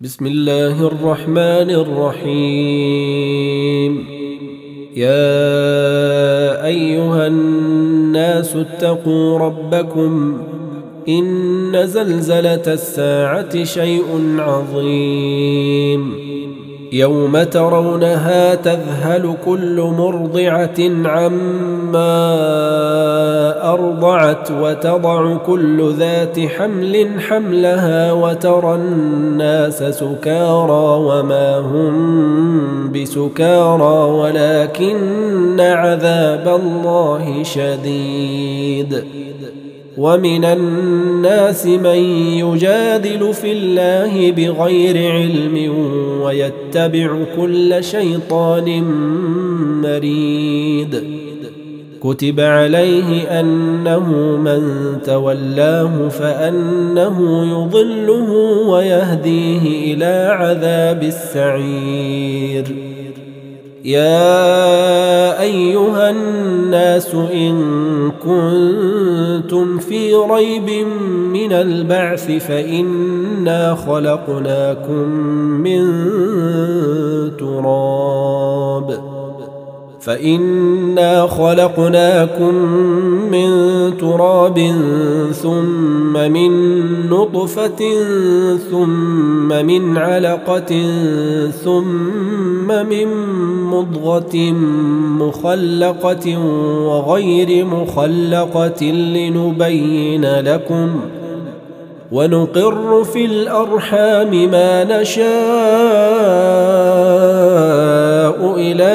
بسم الله الرحمن الرحيم. يا أيها الناس اتقوا ربكم إن زلزلة الساعة شيء عظيم يوم ترونها تذهل كل مرضعة عما أرضعت وتضع كل ذات حمل حملها وترى الناس سكارى وما هم بسكارى ولكن عذاب الله شديد. ومن الناس من يجادل في الله بغير علم ويتبع كل شيطان مريد. كتب عليه أنه من تولاه فأنه يضله ويهديه إلى عذاب السعير. يا أيها الناس إن كنتم في ريب من البعث فإنا خلقناكم من تراب ثم من نطفة ثم من علقة ثم من مضغة مخلقة وغير مخلقة لنبين لكم ونقر في الأرحام ما نشاء إلى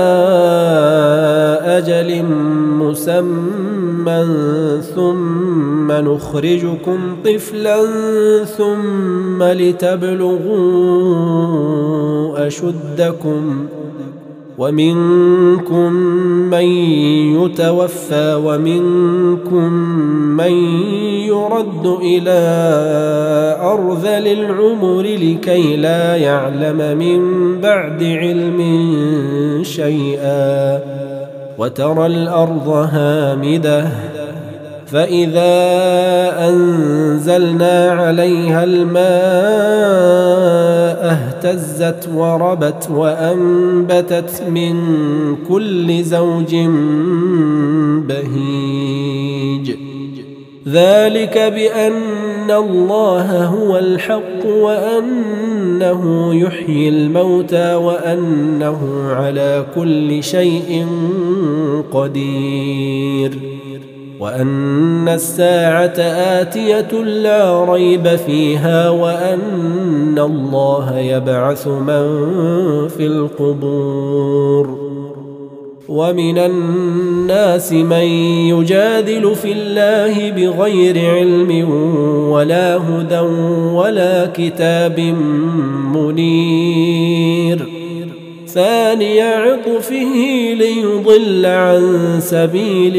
أجل مسمى ثم نخرجكم طفلا ثم لتبلغوا أشدكم ومنكم من يتوفى ومنكم من يرد إلى أرذل العمر لكي لا يعلم من بعد علم شيئا. وترى الأرض هامدة فإذا أنزلنا عليها الماء اهتزت وربت وأنبتت من كل زوج بهيج. ذلك بأن الله هو الحق وأنه يحيي الموتى وأنه على كل شيء قدير وأن الساعة آتية لا ريب فيها وأن الله يبعث من في القبور. ومن الناس من يجادل في الله بغير علم ولا هدى ولا كتاب منير. ثاني عطفه ليضل عن سبيل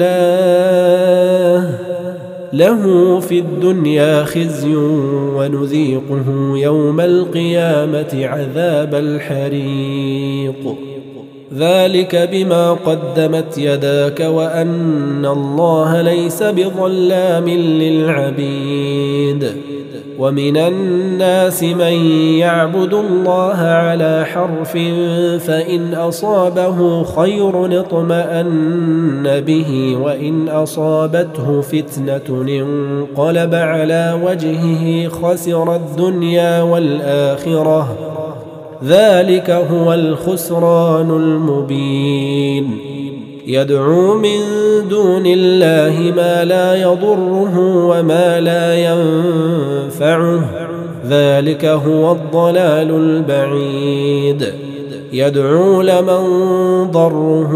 الله له في الدنيا خزي ونذيقه يوم القيامة عذاب الحريق. ذلك بما قدمت يداك وأن الله ليس بظلام للعبيد. ومن الناس من يعبد الله على حرف فإن أصابه خير اطمأن به وإن أصابته فتنة انقلب على وجهه خسر الدنيا والآخرة ذلك هو الخسران المبين. يدعو من دون الله ما لا يضره وما لا ينفعه ذلك هو الضلال البعيد. يدعو لمن ضره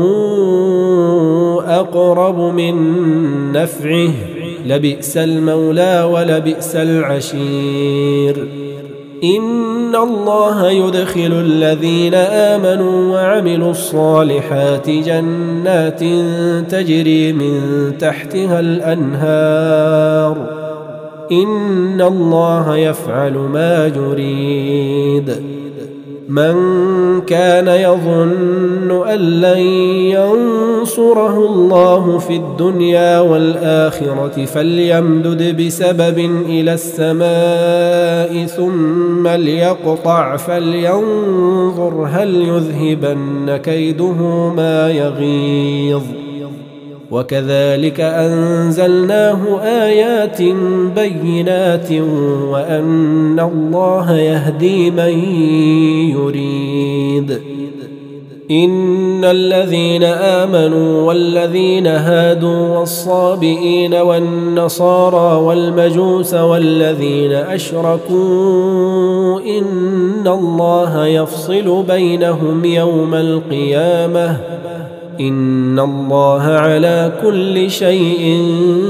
أقرب من نفعه لبئس المولى ولبئس العشير. إن الله يدخل الذين آمنوا وعملوا الصالحات جنات تجري من تحتها الأنهار إن الله يفعل ما يريد. من كان يظن أن لن ينصره الله في الدنيا والآخرة فليمدد بسبب إلى السماء ثم ليقطع فلينظر هل يذهبن كيده ما يغيظ. وكذلك أنزلناه آيات بينات وأن الله يهدي من يريد. إن الذين آمنوا والذين هادوا والصابئين والنصارى والمجوس والذين أشركوا إن الله يفصل بينهم يوم القيامة إن الله على كل شيء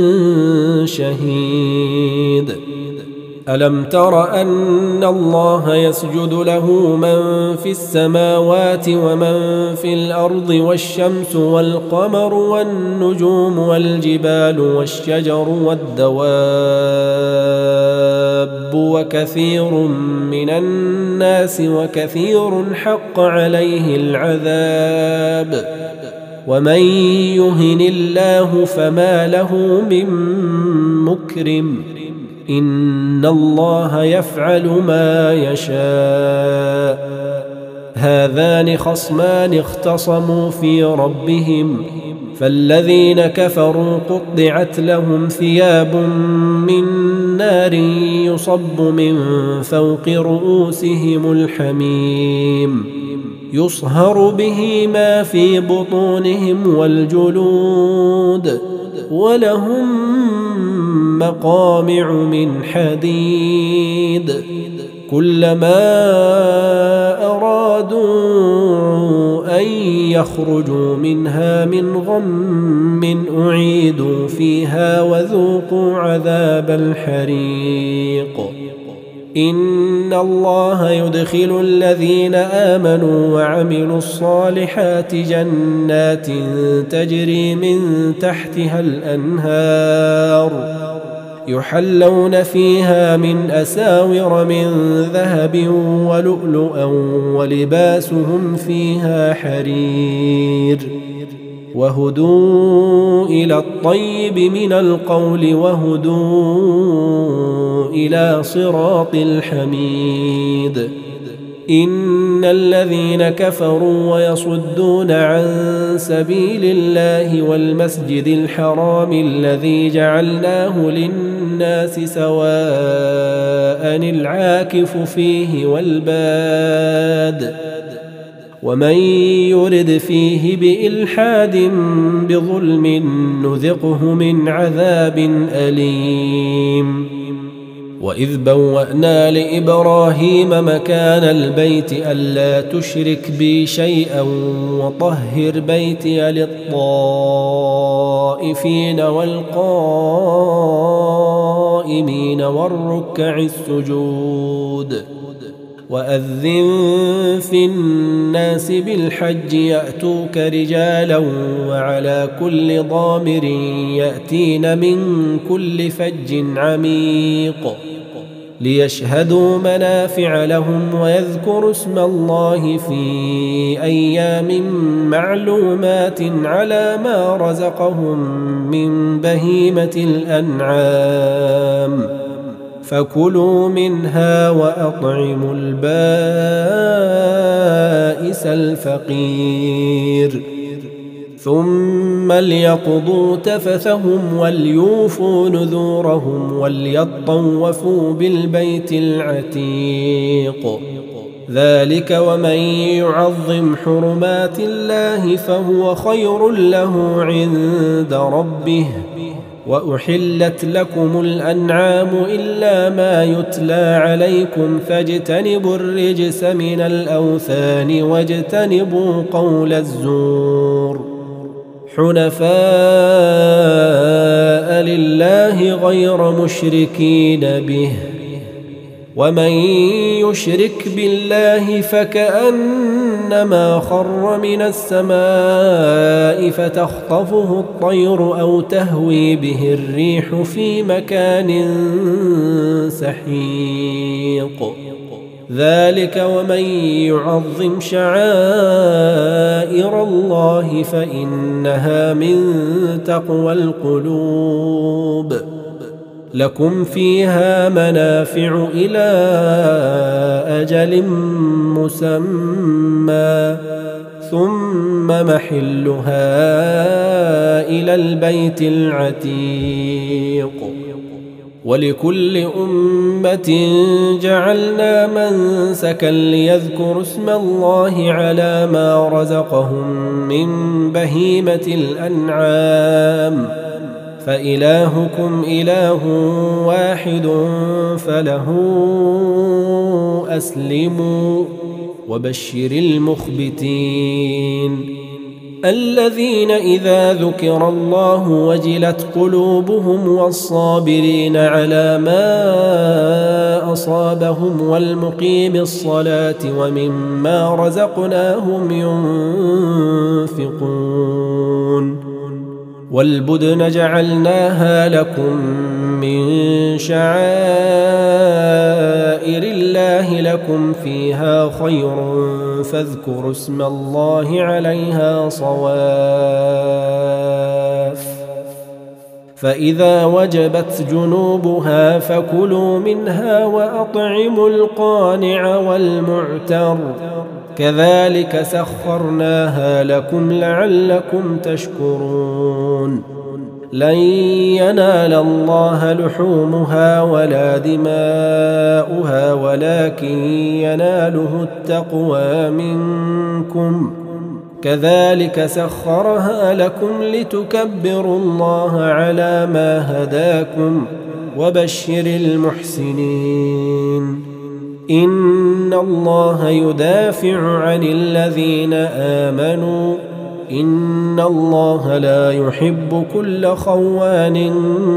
شهيد. ألم تر أن الله يسجد له من في السماوات ومن في الأرض والشمس والقمر والنجوم والجبال والشجر والدواب وكثير من الناس وكثير حق عليه العذاب ومن يهن الله فما له من مكرم إن الله يفعل ما يشاء. هذان خصمان اختصموا في ربهم فالذين كفروا قطعت لهم ثياب من نار يصب من فوق رؤوسهم الحميم يصهر به ما في بطونهم والجلود ولهم مقامع من حديد كلما أرادوا أن يخرجوا منها من غم أعيدوا فيها وذوقوا عذاب الحريق. إن الله يدخل الذين آمنوا وعملوا الصالحات جنات تجري من تحتها الأنهار يحلون فيها من أساور من ذهب ولؤلؤا ولباسهم فيها حرير وهدوا إلى الطيب من القول وهدوا إلى صراط الحميد. إن الذين كفروا ويصدون عن سبيل الله والمسجد الحرام الذي جعلناه للناس سواء العاكف فيه والباد ومن يرد فيه بإلحاد بظلم نذقه من عذاب أليم. وإذ بوأنا لإبراهيم مكان البيت ألا تشرك بي شيئا وطهر بيتي للطائفين والقائمين والركع السجود. وأذن في الناس بالحج يأتوك رجالا وعلى كل ضامر يأتين من كل فج عميق ليشهدوا منافع لهم ويذكروا اسم الله في أيام معلومات على ما رزقهم من بهيمة الأنعام فكلوا منها وأطعموا البائس الفقير ثم ليقضوا تفثهم وليوفوا نذورهم وليطوفوا بالبيت العتيق. ذلك ومن يعظم حرمات الله فهو خير له عند ربه. وأحلت لكم الأنعام إلا ما يتلى عليكم فاجتنبوا الرجس من الأوثان واجتنبوا قول الزور حنفاء لله غير مشركين به ومن يشرك بالله فكأنما خر من السماء فتخطفه الطير أو تهوي به الريح في مكان سحيق ذلك ومن يعظم شعائر الله فإنها من تقوى القلوب لكم فيها منافع إلى أجل مسمى ثم محلها إلى البيت العتيق ولكل أمة جعلنا منسكا ليذكروا اسم الله على ما رزقهم من بهيمة الأنعام فإلهكم إله واحد فله أسلموا وبشر المخبتين الذين إذا ذكر الله وجلت قلوبهم والصابرين على ما أصابهم والمقيم الصلاة ومما رزقناهم ينفقون والبدن جعلناها لكم من شعائر الله لكم فيها خير فاذكروا اسم الله عليها صواف فإذا وجبت جنوبها فكلوا منها وأطعموا القانع والمعتر كذلك سخرناها لكم لعلكم تشكرون لن ينال الله لحومها ولا دماؤها ولكن يناله التقوى منكم كذلك سخرها لكم لتكبروا الله على ما هداكم وبشر المحسنين إن الله يدافع عن الذين آمنوا إن الله لا يحب كل خوان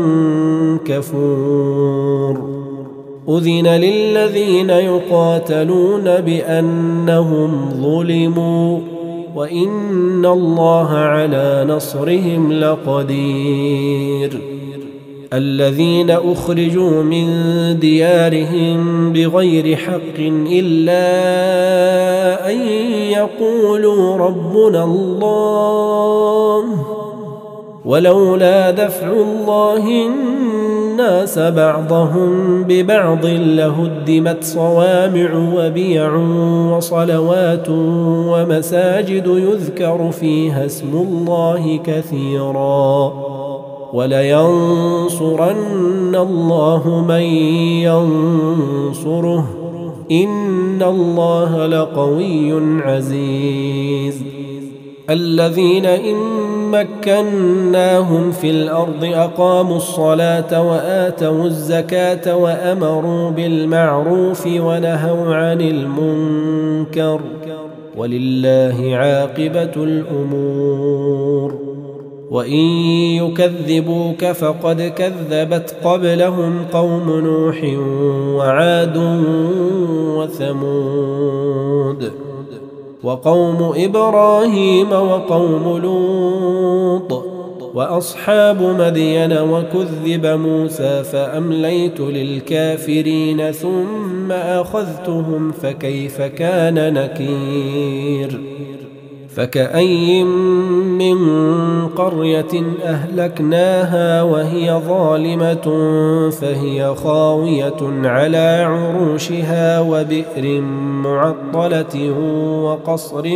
كفور أذن للذين يقاتلون بأنهم ظلموا وإن الله على نصرهم لقدير الذين أخرجوا من ديارهم بغير حق إلا أن يقولوا ربنا الله ولولا دفع الله الناس بعضهم ببعض لهدمت صوامع وبيع وصلوات ومساجد يذكر فيها اسم الله كثيرا ولينصرن الله من ينصره إن الله لقوي عزيز الذين إن مكناهم في الأرض أقاموا الصلاة وآتوا الزكاة وأمروا بالمعروف ونهوا عن المنكر ولله عاقبة الأمور وإن يكذبوك فقد كذبت قبلهم قوم نوح وعاد وثمود وقوم إبراهيم وقوم لوط وأصحاب مدين وكذب موسى فأمليت للكافرين ثم أخذتهم فكيف كان نكير فكأي من قرية أهلكناها وهي ظالمة فهي خاوية على عروشها وبئر معطلة وقصر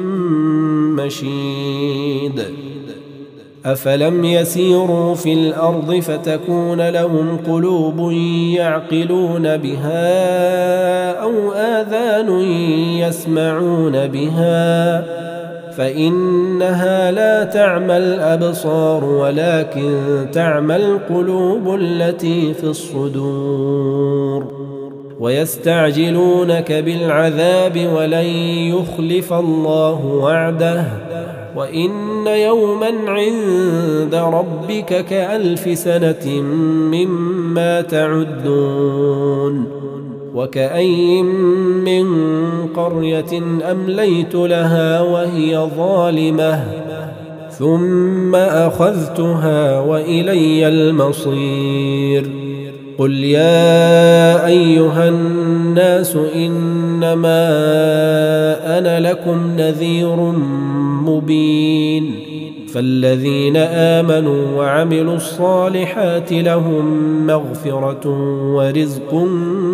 مشيد أفلم يسيروا في الأرض فتكون لهم قلوب يعقلون بها أو آذان يسمعون بها فإنها لا تعمى الأبصار ولكن تعمى القلوب التي في الصدور ويستعجلونك بالعذاب ولن يخلف الله وعده وإن يوما عند ربك كألف سنة مما تعدون وكأين من قرية أمليت لها وهي ظالمة ثم أخذتها وإلي المصير. قل يا أيها الناس إنما أنا لكم نذير مبين. فالذين آمنوا وعملوا الصالحات لهم مغفرة ورزق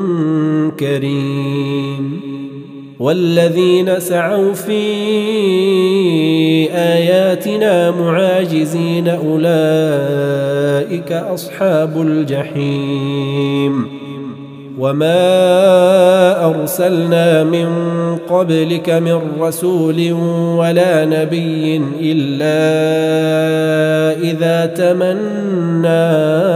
كريم. والذين سعوا في آياتنا معاجزين أولئك أصحاب الجحيم. وما أرسلنا من قبلك من رسول ولا نبي إلا إذا تمنى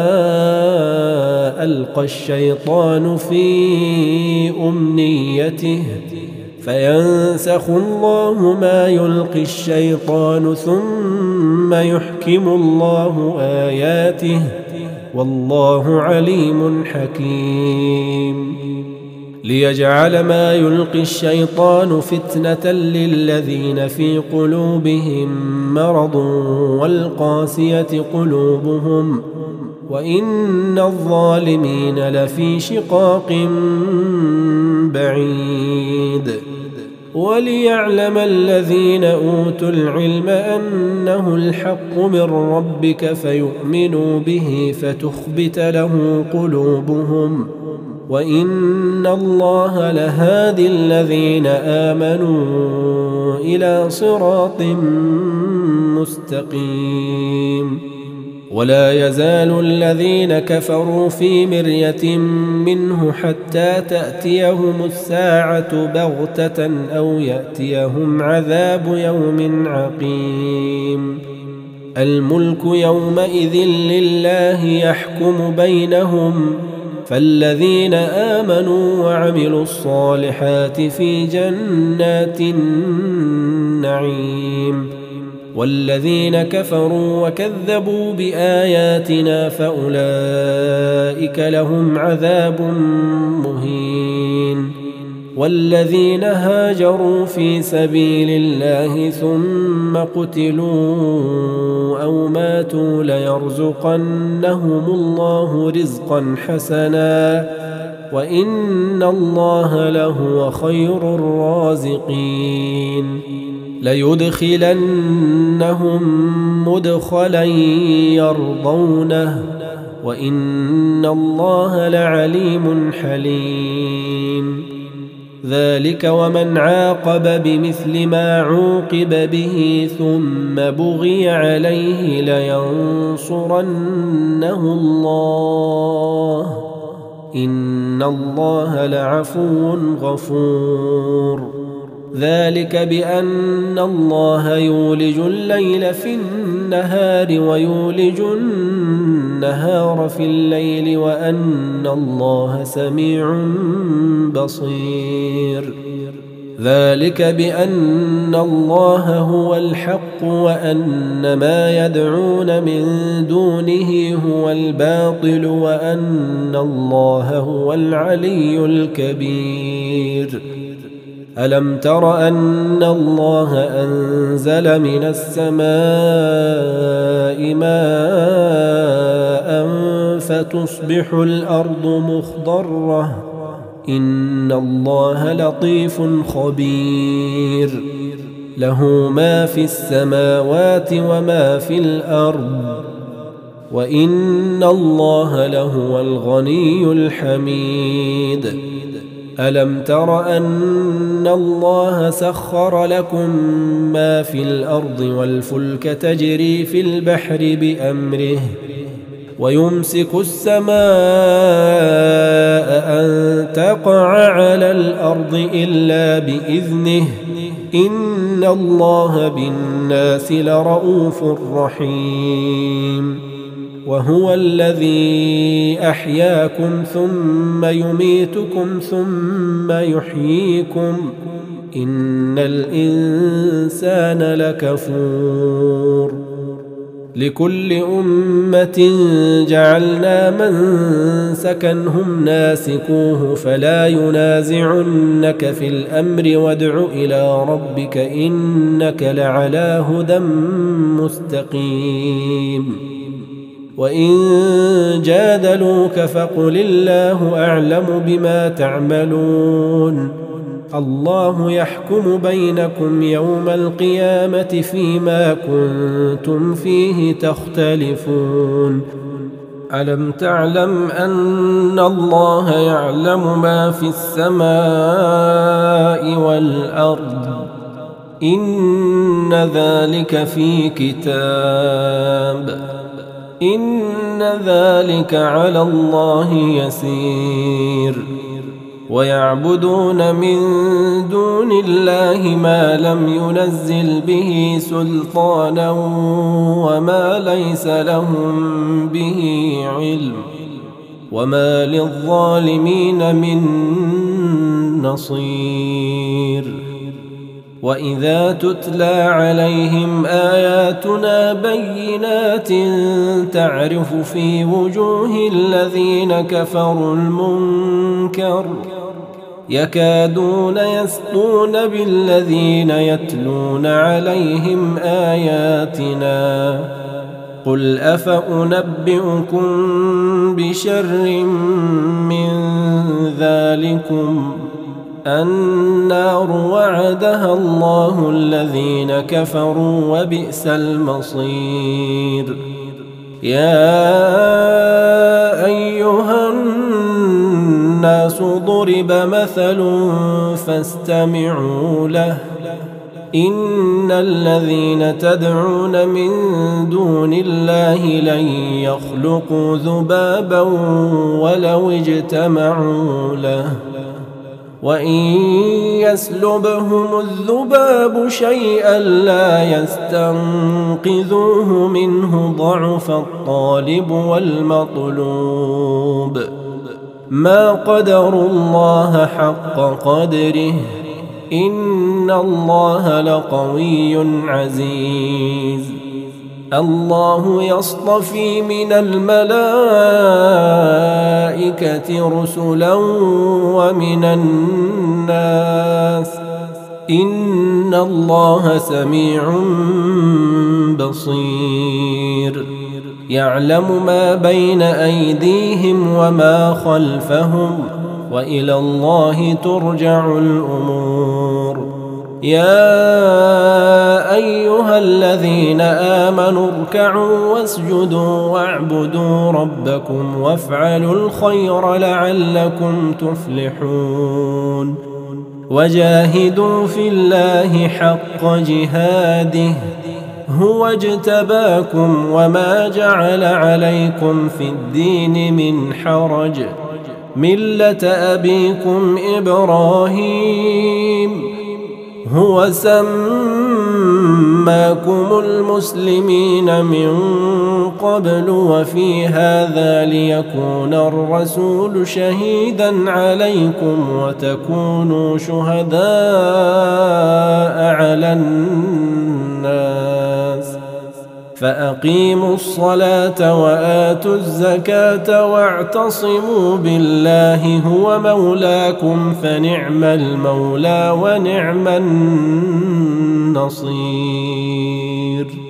ألقى الشيطان في أمنيته فينسخ الله ما يلقي الشيطان ثم يحكم الله آياته والله عليم حكيم. ليجعل ما يلقي الشيطان فتنة للذين في قلوبهم مرض والقاسية قلوبهم وإن الظالمين لفي شقاق بعيد. وليعلم الذين أوتوا العلم أنه الحق من ربك فيؤمنوا به فتخبت له قلوبهم وإن الله لهادي الذين آمنوا إلى صراط مستقيم. ولا يزال الذين كفروا في مرية منه حتى تأتيهم الساعة بغتة أو يأتيهم عذاب يوم عقيم. الملك يومئذ لله يحكم بينهم فالذين آمنوا وعملوا الصالحات في جنات النعيم. والذين كفروا وكذبوا بآياتنا فأولئك لهم عذاب مهين. والذين هاجروا في سبيل الله ثم قتلوا أو ماتوا ليرزقنهم الله رزقا حسنا وإن الله لهو خير الرازقين. ليدخلنهم مدخلا يرضونه وإن الله لعليم حليم. ذلك ومن عاقب بمثل ما عوقب به ثم بغي عليه لينصرنه الله إن الله لعفو غفور. ذلك بأن الله يولج الليل في النهار ويولج النهار في الليل وأن الله سميع بصير. ذلك بأن الله هو الحق وأن ما يدعون من دونه هو الباطل وأن الله هو العلي الكبير. ألم تر أن الله أنزل من السماء ماء فتصبح الأرض مخضرة إن الله لطيف خبير. له ما في السماوات وما في الأرض وإن الله لهو الغني الحميد. ألم تر أن الله سخر لكم ما في الأرض والفلك تجري في البحر بأمره ويمسك السماء أن تقع على الأرض إلا بإذنه إن الله بالناس لرؤوف رحيم. وهو الذي أحياكم ثم يميتكم ثم يحييكم إن الإنسان لكفور. لكل أمة جعلنا منسكا هم ناسكوه فلا ينازعنك في الأمر وادع إلى ربك إنك لعلى هدى مستقيم وإن جادلوك فقل الله أعلم بما تعملون الله يحكم بينكم يوم القيامة فيما كنتم فيه تختلفون ألم تعلم أن الله يعلم ما في السماء والأرض إن ذلك في كتاب إن ذلك على الله يسير ويعبدون من دون الله ما لم ينزل به سلطانا وما ليس لهم به علم وما للظالمين من نصير وإذا تتلى عليهم آياتنا بينات تعرف في وجوه الذين كفروا المنكر يكادون يسطون بالذين يتلون عليهم آياتنا قل أفأنبئكم بشر من ذلكم النار وعدها الله الذين كفروا وبئس المصير يا أيها الناس ضرب مثل فاستمعوا له إن الذين تدعون من دون الله لن يخلقوا ذبابا ولو اجتمعوا له وإن يسلبهم الذباب شيئا لا يستنقذوه منه ضعف الطالب والمطلوب ما قدروا الله حق قدره إن الله لقوي عزيز الله يصطفي من الملائكة رسلا ومن الناس إن الله سميع بصير يعلم ما بين أيديهم وما خلفهم وإلى الله ترجع الأمور يا أيها الذين آمنوا اركعوا واسجدوا واعبدوا ربكم وافعلوا الخير لعلكم تفلحون وجاهدوا في الله حق جهاده هو اجتباكم وما جعل عليكم في الدين من حرج ملة أبيكم إبراهيم هو سماكم المسلمين من قبل وفي هذا ليكون الرسول شهيدا عليكم وتكونوا شهداء على الناس فأقيموا الصلاة وآتوا الزكاة واعتصموا بالله هو مولاكم فنعم المولى ونعم النصير.